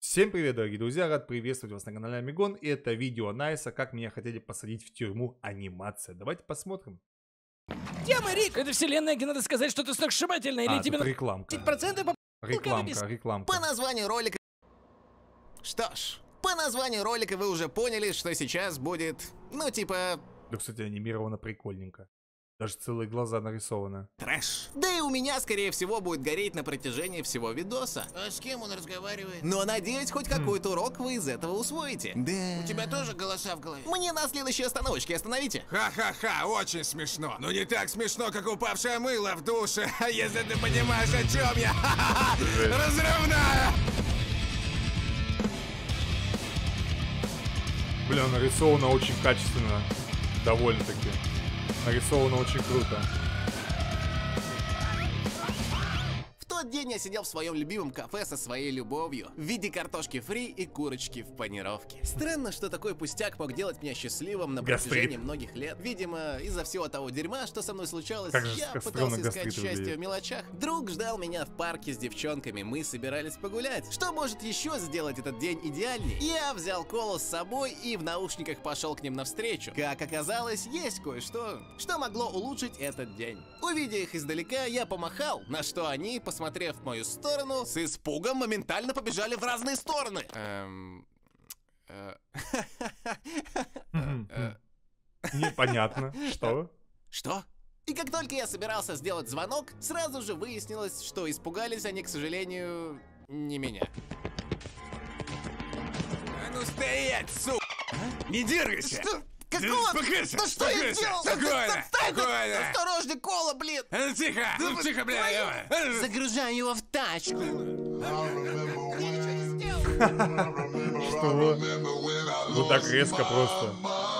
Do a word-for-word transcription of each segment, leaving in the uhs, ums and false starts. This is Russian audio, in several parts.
Всем привет, дорогие друзья, рад приветствовать вас на канале Амигон, и это видео Найса, как меня хотели посадить в тюрьму, анимация. Давайте посмотрим. Где мы, Рик? Это вселенная, где надо сказать что-то сногсшибательное, или А, тебе тут на рекламка. десять процентов по... Рекламка, рекламка. По названию ролика... Что ж, по названию ролика вы уже поняли, что сейчас будет, ну типа... Да, кстати, анимировано прикольненько. Даже целые глаза нарисованы. Трэш. Да и у меня, скорее всего, будет гореть на протяжении всего видоса. А с кем он разговаривает? Но надеюсь, хоть какой-то урок вы из этого усвоите. Да. У тебя тоже голоса в голове? Мне на следующей остановочке остановите. Ха-ха-ха, очень смешно. Но не так смешно, как упавшее мыло в душе. А если ты понимаешь, о чем я? Ха-ха-ха! Разрывная! Бля, нарисовано очень качественно. Довольно-таки. Нарисовано очень круто. В тот день я сидел в своем любимом кафе со своей любовью в виде картошки фри и курочки в панировке. Странно, что такой пустяк мог делать меня счастливым на Гастрит. протяжении многих лет. Видимо, из-за всего того дерьма, что со мной случалось, Как же я как пытался странно искать гастрит счастье выглядит. в мелочах. Друг ждал меня в парке с девчонками, мы собирались погулять. Что может еще сделать этот день идеальней? Я взял колу с собой и в наушниках пошел к ним навстречу. Как оказалось, есть кое-что, что могло улучшить этот день. Увидя их издалека, я помахал, на что они, посмотрев в мою сторону, с испугом моментально побежали в разные стороны. Эм... э, Непонятно. Что? Что? И как только я собирался сделать звонок, сразу же выяснилось, что испугались они, к сожалению, не меня. А ну стоять, сука! Не дергайся! Что? Да Какого? успокойся, Да что я успокойся, сделал? спокойно, Отстань! спокойно. Осторожней, кола, блин! А ну тихо! Да Ну вы- тихо, бля! давай. Загружаю его в тачку. Что? Ну так резко просто.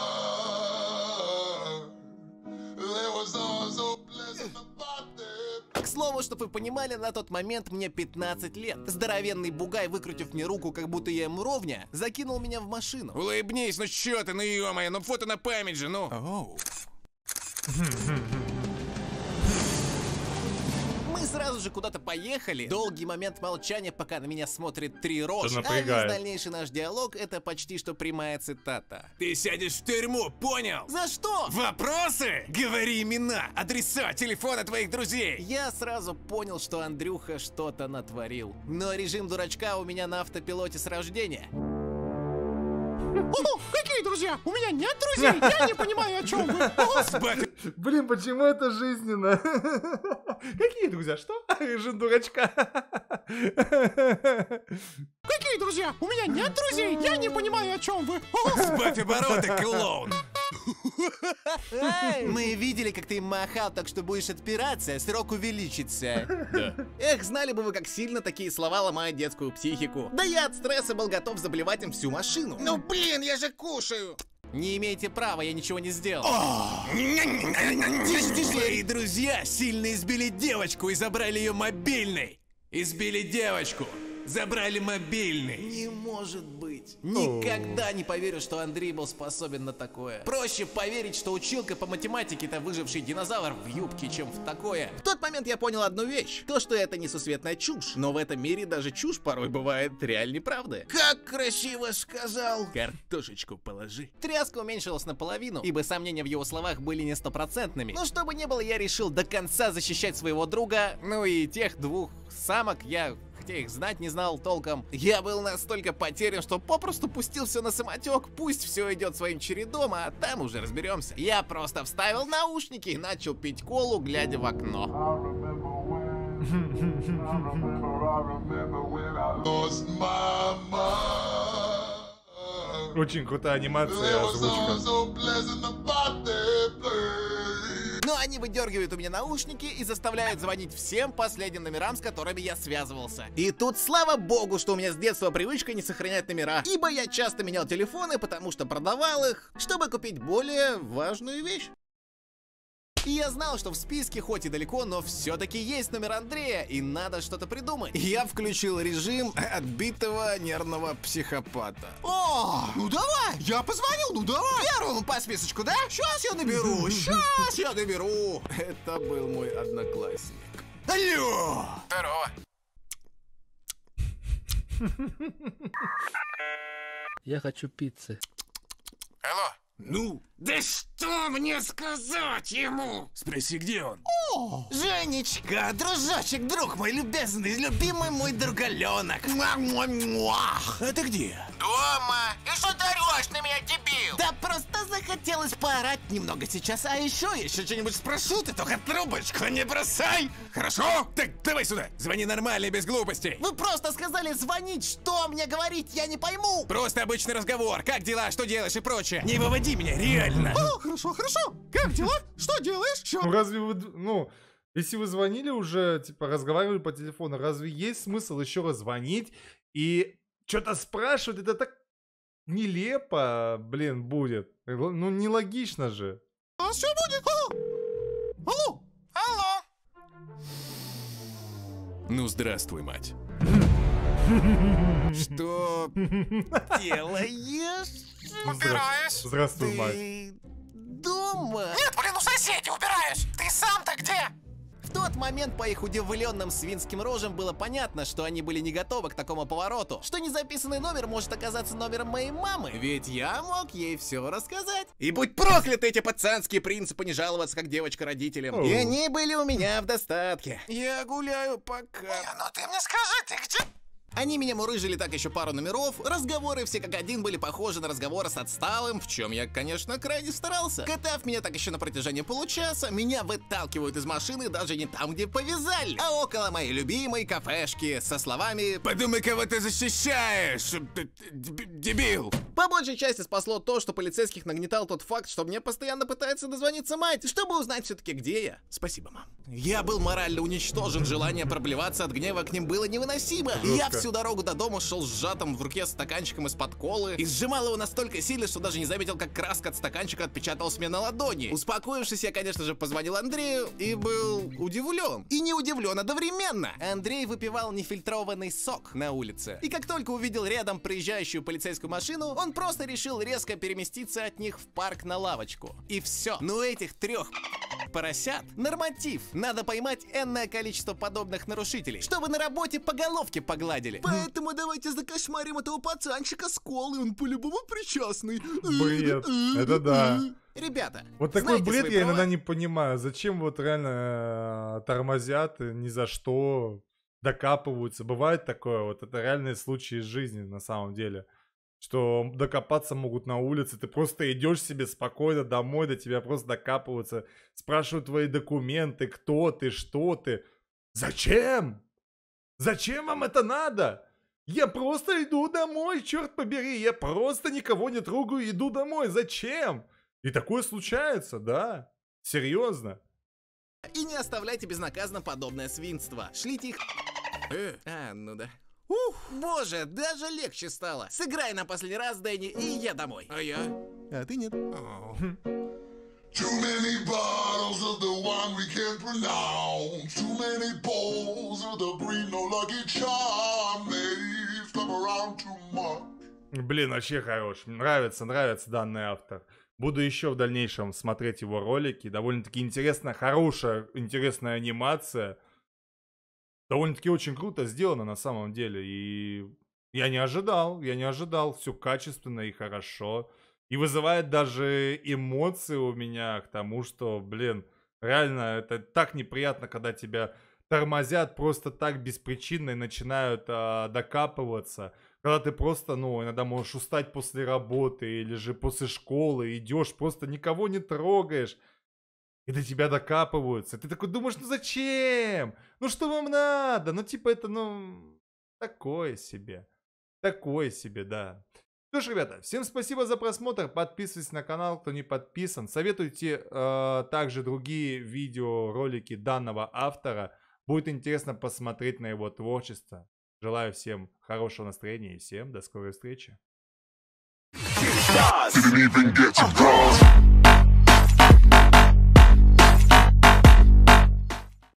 К слову, чтобы вы понимали, на тот момент мне пятнадцать лет. Здоровенный бугай, выкрутив мне руку, как будто я ему ровня, закинул меня в машину. Улыбнись, ну чё ты, ну ё-моё, ну фото на память же, ну! Оу. Мы сразу же куда-то поехали. Долгий момент молчания, пока на меня смотрит три рожи. А весь напрягает. дальнейший наш диалог — это почти что прямая цитата. Ты сядешь в тюрьму, понял? За что? Вопросы? Говори имена, адреса, телефоны твоих друзей! Я сразу понял, что Андрюха что-то натворил. Но режим дурачка у меня на автопилоте с рождения. О, какие друзья? У меня нет друзей, я не понимаю, о чем вы. Батя, Блин, почему это жизненно? Какие друзья? Что? Режим дурачка. Какие друзья? У меня нет друзей, я не понимаю, о чем вы. батя Борода, клоун! Мы видели, как ты махал, так что будешь отпираться, срок увеличится. Да. Эх, знали бы вы, как сильно такие слова ломают детскую психику. Да я от стресса был готов заблевать им всю машину. Ну блин, я же кушаю! Не имеете права, я ничего не сделал. Тише, тише! Твои друзья сильно избили девочку и забрали ее мобильный! Избили девочку! Забрали мобильный! Не может быть. Никогда не поверю, что Андрей был способен на такое. Проще поверить, что училка по математике-то выживший динозавр в юбке, чем в такое. В тот момент я понял одну вещь. То, что это несусветная чушь. Но в этом мире даже чушь порой бывает реальной правдой. Как красиво сказал! Картошечку положи. Тряска уменьшилась наполовину, ибо сомнения в его словах были не стопроцентными. Но чтобы не было, я решил до конца защищать своего друга. Ну и тех двух самок я... хотя их знать не знал толком. Я был настолько потерян, что попросту пустил все на самотек. Пусть все идет своим чередом, а там уже разберемся. Я просто вставил наушники и начал пить колу, глядя в окно. Очень крутая анимация и озвучка. Но они выдергивают у меня наушники и заставляют звонить всем последним номерам, с которыми я связывался. И тут, слава богу, что у меня с детства привычка не сохранять номера. Ибо я часто менял телефоны, потому что продавал их, чтобы купить более важную вещь. И я знал, что в списке хоть и далеко, но все-таки есть номер Андрея, и надо что-то придумать. Я включил режим отбитого нервного психопата. О, ну давай, я позвонил, ну давай. Первому по списочку, да? Сейчас я наберу, сейчас я наберу. Это был мой одноклассник. Алло! Здорово. Я хочу пиццы. Алло. Ну? Да что мне сказать ему? Спроси, где он? О, Женечка, дружочек, друг мой любезный, любимый мой другаленок. А ты где? Дома. И что ты орешь на меня, дебил? Да просто захотелось поорать немного сейчас, а еще еще что-нибудь спрошу, ты только трубочку не бросай. Хорошо? Так давай сюда. Звони нормально, без глупостей. Вы просто сказали звонить, что мне говорить, я не пойму. Просто обычный разговор. Как дела, что делаешь и прочее. Не выводи меня, реально. О, хорошо, хорошо. Как дела? Что делаешь? Чё? Ну разве вы, д- ну, если вы звонили уже, типа, разговаривали по телефону, разве есть смысл еще раз звонить и что-то спрашивать? Это так нелепо, блин, будет. Ну, нелогично же. А что будет? Алло? Алло? Алло. Ну, здравствуй, мать. Что делаешь? Убираюсь. Здравствуй, мать. Ты дома? Нет, блин, у соседей убираюсь. Ты сам-то где? В тот момент по их удивленным свинским рожам было понятно, что они были не готовы к такому повороту, что незаписанный номер может оказаться номером моей мамы, ведь я мог ей все рассказать. И будь прокляты эти пацанские принципы не жаловаться как девочка родителям. Оу. И они были у меня в достатке. Я гуляю пока. Не, ну ты мне скажи, ты где? Они меня мурыжили так еще пару номеров, разговоры все как один были похожи на разговоры с отсталым, в чем я, конечно, крайне старался. Катав меня так еще на протяжении получаса, меня выталкивают из машины даже не там, где повязали, а около моей любимой кафешки со словами Подумай, кого ты защищаешь, дебил. По большей части спасло то, что полицейских нагнетал тот факт, что мне постоянно пытается дозвониться мать, чтобы узнать все-таки, где я. Спасибо, мам. Я был морально уничтожен, желание проблеваться от гнева к ним было невыносимо. И я всю дорогу до дома шел с сжатым в руке стаканчиком из-под колы и сжимал его настолько сильно, что даже не заметил, как краска от стаканчика отпечаталась мне на ладони. Успокоившись, я, конечно же, позвонил Андрею и был удивлен. И не удивлен одновременно. Андрей выпивал нефильтрованный сок на улице. И как только увидел рядом проезжающую полицейскую машину, он просто решил резко переместиться от них в парк на лавочку. И все. Но этих трех поросят норматив. Надо поймать энное количество подобных нарушителей, чтобы на работе по головке погладили. Поэтому давайте закошмарим этого пацанчика с колой, он по-любому причастный. Бред. Это да. Ребята, Вот такой знаете бред свои я права? иногда не понимаю. Зачем вот реально э, тормозят и ни за что докапываются? Бывает такое, вот это реальные случаи из жизни на самом деле. Что докопаться могут на улице, ты просто идешь себе спокойно домой, до тебя просто докапываются, спрашивают твои документы, кто ты, что ты. Зачем? Зачем вам это надо? Я просто иду домой, черт побери, я просто никого не трогаю, иду домой, зачем? И такое случается, да, серьезно. И не оставляйте безнаказанно подобное свинство. Шлите их... Э, а, ну да. Ух, боже, даже легче стало. Сыграй на последний раз, Дэнни, и я домой. А я? А ты нет. Too many bottles of the one we can't pronounce. Too many bowls of the green, no lucky charm. They've come around too much. Блин, вообще хорош. Нравится, нравится данный автор. Буду еще в дальнейшем смотреть его ролики. Довольно-таки интересно, хорошая, интересная анимация. Довольно-таки очень круто сделано на самом деле. И я не ожидал, я не ожидал. Все качественно и хорошо. И вызывает даже эмоции у меня к тому, что, блин, реально это так неприятно, когда тебя тормозят просто так беспричинно и начинают а, докапываться. Когда ты просто, ну, иногда можешь устать после работы или же после школы, идешь, просто никого не трогаешь. И до тебя докапываются. Ты такой думаешь, ну зачем? Ну что вам надо? Ну типа это, ну, такое себе. Такое себе, да. Что ж, ребята, всем спасибо за просмотр. Подписывайтесь на канал, кто не подписан. Советуйте э, также другие видеоролики данного автора. Будет интересно посмотреть на его творчество. Желаю всем хорошего настроения и всем до скорой встречи. Didn't even get to cross.